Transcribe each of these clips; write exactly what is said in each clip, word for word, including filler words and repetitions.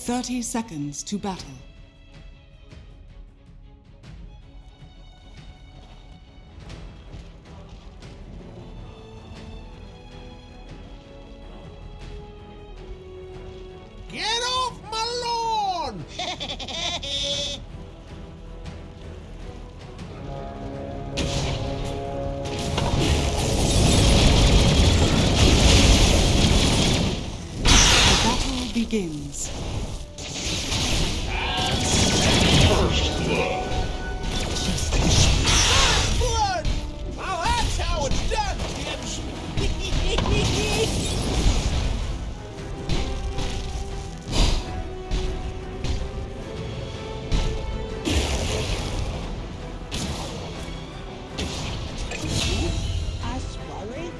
Thirty seconds to battle. Get off my lawn! The battle begins. First blood. First blood! Now that's how it's done, kids! I swallow.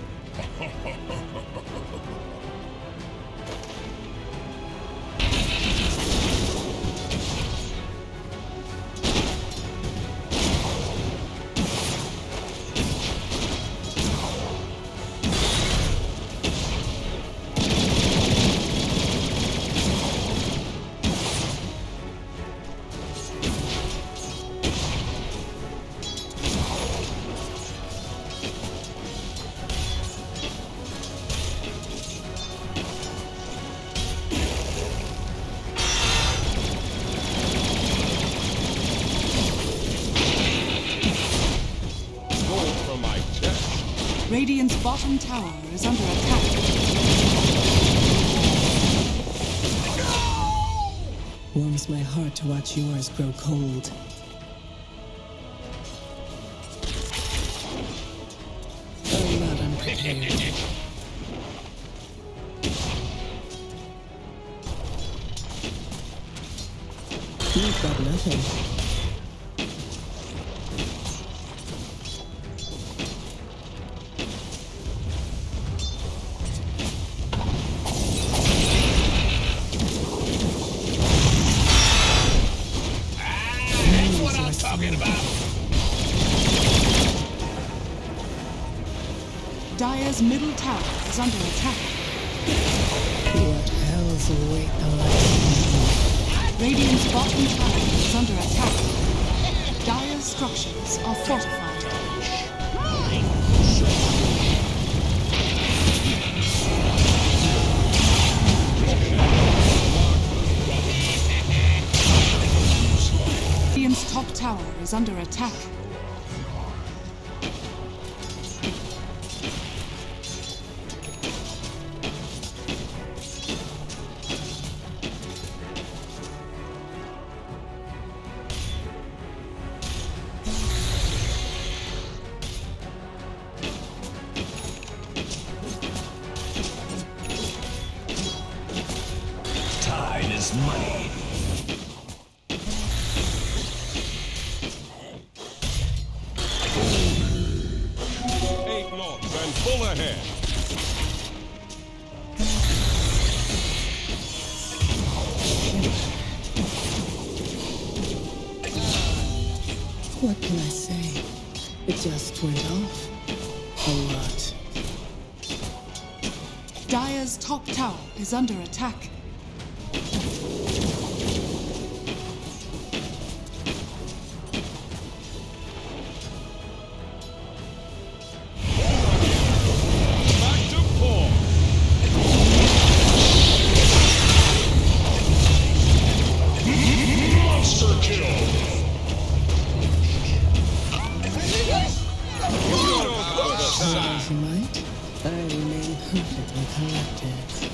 Radiant's bottom tower is under attack. Warms my heart to watch yours grow cold. I'm not unprepared. You've got nothing. Talking about. Dire's middle tower is under attack. What hells await the light? Radiant's bottom tower is under attack. Dire's structures are fortified. Radiant's top tower is under attack. Time is money. Eight knots and full ahead. What can I say? It just went off. A lot. Dire's top tower is under attack. Back to four. Monster kill. Hard as you might, I remain perfectly collected.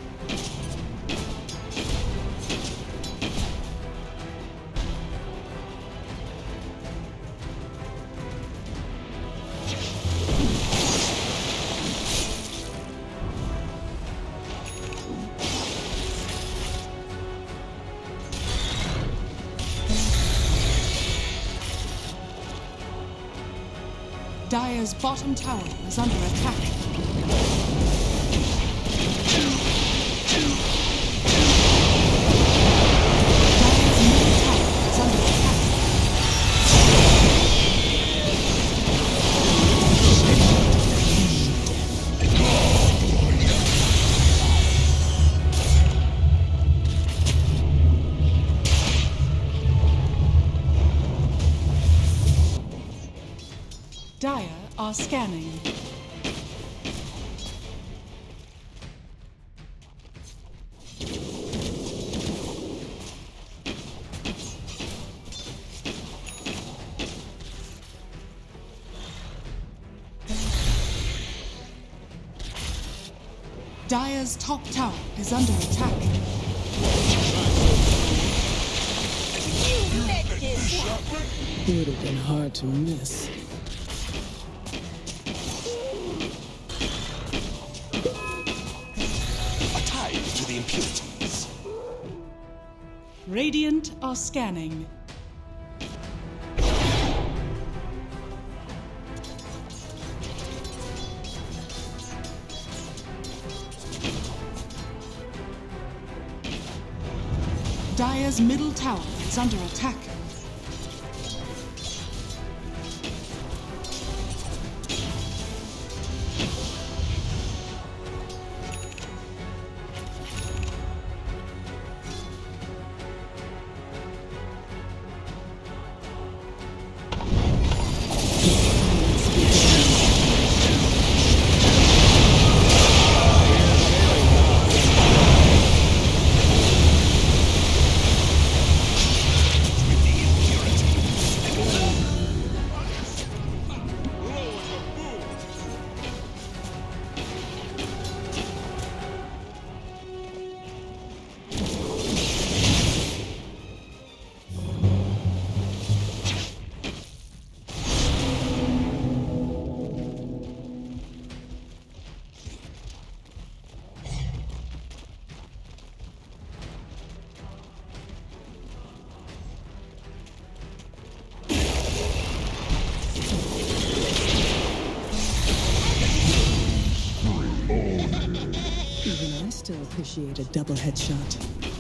Dire's bottom tower is under attack. Dire's middle tower is under attack. Dire are scanning. Dire's top tower is under attack. Would have been hard to miss. A tie to the impurities. Radiant are scanning. Dire's middle tower is under attack. Even I still appreciate a double headshot.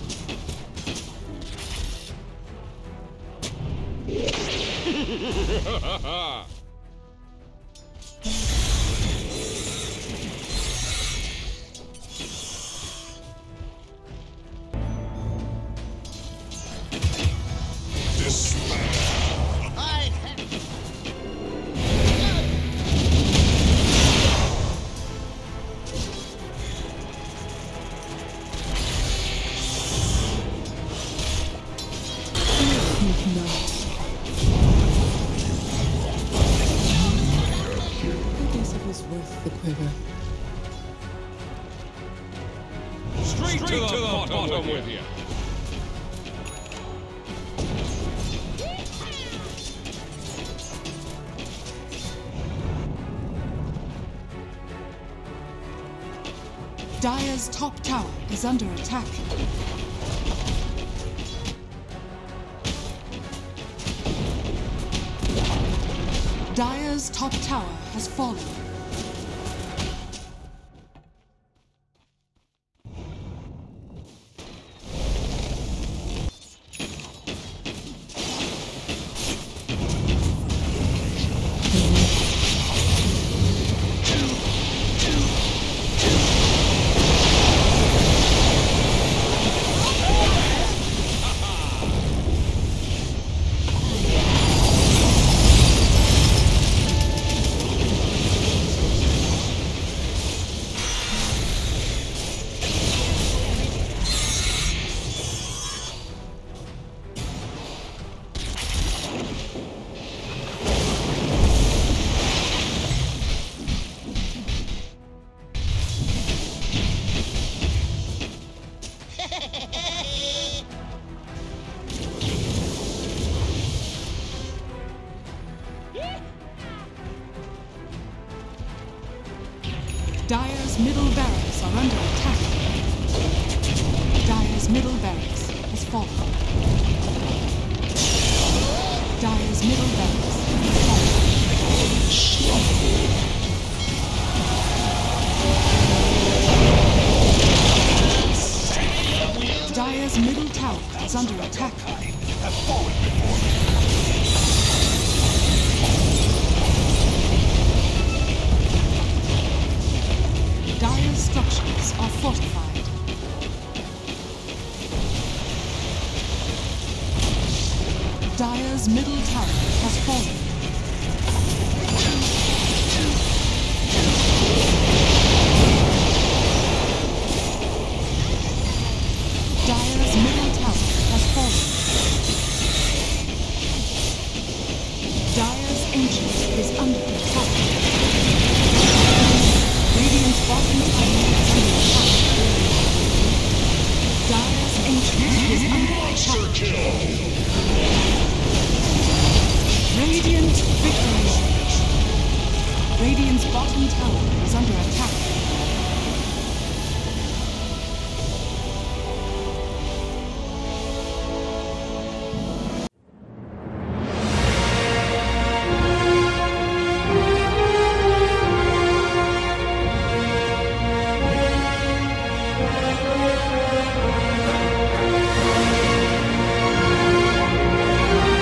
Worth the quiver. Straight, Straight to the, to the bottom, bottom with you. Dire's top tower is under attack. Dire's top tower has fallen. Dire's middle barracks are under attack. Dire's middle barracks has fallen. Dire's middle barracks has fallen. Dire's middle tower is under attack. Dire's structures are fortified. Dire's middle tower has fallen. Victory. Radiant's bottom tower is under attack.